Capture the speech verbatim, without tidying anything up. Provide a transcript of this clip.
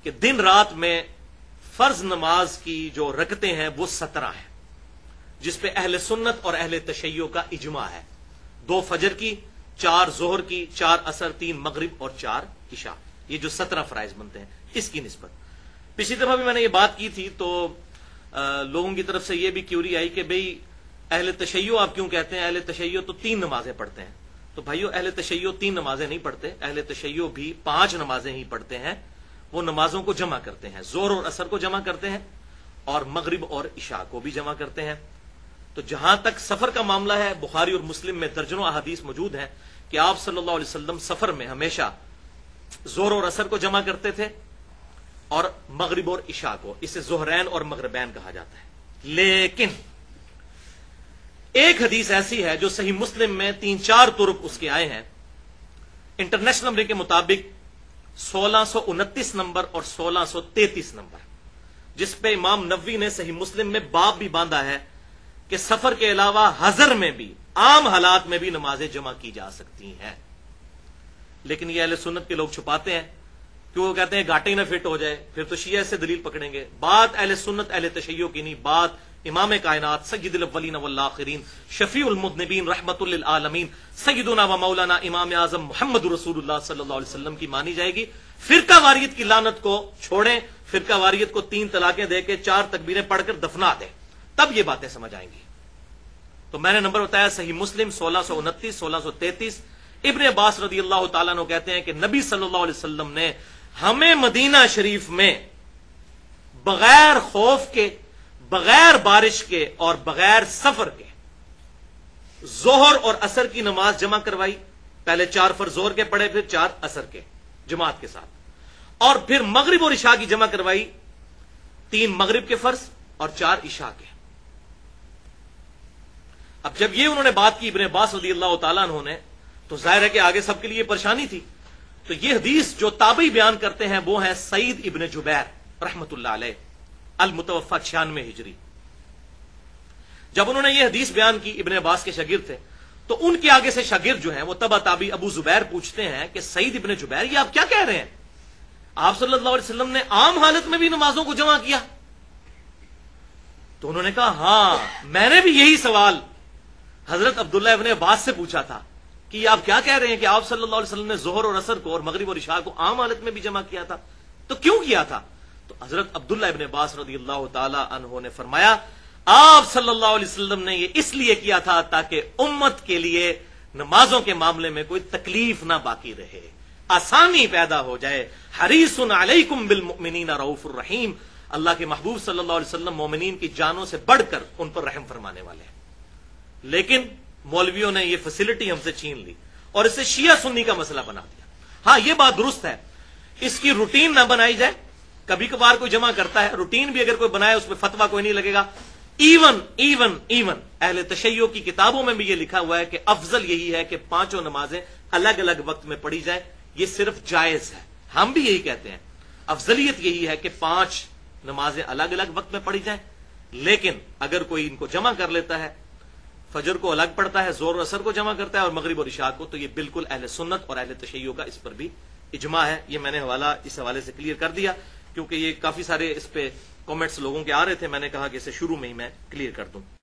کہ دن رات میں فرض نماز کی جو رکعتیں ہیں وہ سترہ ہیں، جس پہ اہل سنت اور اہل تشیع کا اجماع ہے. دو فجر کی، چار ظہر کی، چار عصر، تین مغرب اور چار عشاء، یہ جو سترہ فرائض بنتے ہیں اس کی نسبت. پچھلی دفعہ بھی میں نے یہ بات کی تھی تو لوگوں کی طرف سے یہ بھی کیوری آئی کہ بھئی اہل تشیع آپ کیوں کہتے ہیں؟ اہل تشیع تو تین نمازیں پڑھتے ہیں. تو بھائیو اہل تشیع تین نمازیں نہیں پڑھتے، اہل تشیع بھی پانچ نمازیں ہی پڑھتے ہیں. وہ نمازوں کو جمع کرتے ہیں، ظہر اور عصر کو جمع کرتے ہیں اور مغرب اور عشاء کو بھی جمع کرتے ہیں. تو جہاں تک سفر کا معاملہ ہے، بخاری اور مسلم میں درجنوں احادیث موجود ہیں کہ آپ صلی اللہ علیہ وسلم سفر میں ہمیشہ ظہر اور عصر کو جمع کرتے تھے اور مغرب اور عشاء کو. اسے ظہرین اور مغربین کہا جاتا ہے. لیکن ایک حدیث ایسی ہے جو صحیح مسلم میں تین چار طرق اس کے آئے ہیں، انٹرنیشنل نمبر کے مطابق سولہ سو انتیس نمبر اور سولہ سو تینتیس نمبر، جس پہ امام نووی نے صحیح مسلم میں باب بھی باندھا ہے کہ سفر کے علاوہ حضر میں بھی، عام حالات میں بھی نمازیں جمع کی جا سکتی ہیں. لیکن یہ اہل سنت کے لوگ چھپاتے ہیں کہ وہ کہتے ہیں گھاٹے ہی نہ فٹ ہو جائے، پھر تو شیعہ سے دلیل پکڑیں گے. بات اہل سنت اہل تشیع کی نہیں، بات امام کائنات سید الاولین والآخرین شفیع المذنبین رحمت للعالمین سیدنا و مولانا امام اعظم محمد رسول اللہ صلی اللہ علیہ وسلم کی مانی جائے گی. فرقہ واریت کی لعنت کو چھوڑیں، فرقہ واریت کو تین طلاقیں دے کے چار تکبیریں پڑھ کر دفنا دیں، تب یہ باتیں سمجھ آئیں گی. تو میں نے نمبر بتایا صحیح مسلم سولہ سو انتیس سولہ سو تینتیس. ابن عباس رضی اللہ تعالیٰ عنہ کہتے ہیں کہ نبی صلی اللہ علیہ وسلم نے ہمیں مدینہ شریف میں بغیر خوف کے، بغیر بارش کے اور بغیر سفر کے ظہر اور عصر کی نماز جمع کروائی. پہلے چار فرض ظہر کے پڑھے، پھر چار عصر کے جماعت کے ساتھ، اور پھر مغرب اور عشاء کی جمع کروائی، تین مغرب کے فرض اور چار عشاء کے. اب جب یہ انہوں نے بات کی ابن عباس رضی اللہ تعالیٰ عنہ نے، تو ظاہر ہے کہ آگے سب کے لیے پریشانی تھی. تو یہ حدیث جو تابعی بیان کرتے ہیں وہ ہیں سعید ابن جبیر رحمت اللہ علیہ المتوفى چھیانوے ہجری. جب انہوں نے یہ حدیث بیان کی، ابن عباس کے شاگرد تھے، تو ان کے آگے سے شاگرد جو ہیں وہ تبع تابعی ابو زبیر پوچھتے ہیں کہ سعید ابن جبیر یہ آپ کیا کہہ رہے ہیں؟ آپ صلی اللہ علیہ وسلم نے عام حالت میں بھی نمازوں کو جمع کیا. تو انہوں نے کہا ہاں، میں نے بھی یہی سوال حضرت عبداللہ ابن عباس سے پوچھا تھا کہ یہ آپ کیا کہہ رہے ہیں کہ آپ صلی اللہ علیہ وسلم نے ظہر اور عصر کو اور مغرب اور عشاء کو عام حالت میں بھی جمع کیا تھا، تو کیوں کیا تھا؟ تو حضرت عبداللہ ابن عباس رضی اللہ تعالی عنہ نے فرمایا آپ صلی اللہ علیہ وسلم نے یہ اس لیے کیا تھا تاکہ امت کے لیے نمازوں کے معاملے میں کوئی تکلیف نہ باقی رہے، آسانی پیدا ہو جائے. حریص علیکم بالمؤمنین رؤوف الرحیم، اللہ کے محبوب صلی اللہ علیہ وسلم مومنین کی جانوں سے بڑھ کر ان پر رحم فرمانے والے ہیں. لیکن مولویوں نے یہ فیسلٹی ہم سے چھین لی اور اسے شیعہ سنی کا مسئلہ بنا دیا. ہاں یہ بات درست ہے، اس کی روٹین نہ بنائی جائے. کبھی کبھار کوئی جمع کرتا ہے، روٹین بھی اگر کوئی بنائے اس میں فتویٰ کوئی نہیں لگے گا. ایون ایون ایون اہل تشیع کی کتابوں میں بھی یہ لکھا ہوا ہے کہ افضل یہی ہے کہ پانچوں نمازیں الگ الگ وقت میں پڑھی جائیں. یہ صرف جائز ہے، ہم بھی یہی کہتے ہیں، افضلیت یہی ہے کہ پانچ نمازیں الگ الگ وقت میں پڑھی جائیں. لیکن اگر کوئی ان کو جمع کر لیتا ہے، فجر کو الگ پڑھتا ہے، ظہر و عصر کو جمع کرتا ہے اور مغرب اور عشاء کو، تو یہ بالکل اہل سنت اور اہل تشیع کا اس پر بھی اجماع ہے. یہ میں نے حوالہ اس حوالے سے کلیئر کر دیا کیونکہ یہ کافی سارے اس پہ کامنٹس لوگوں کے آ رہے تھے. میں نے کہا کہ اسے شروع میں ہی میں کلیئر کر دوں.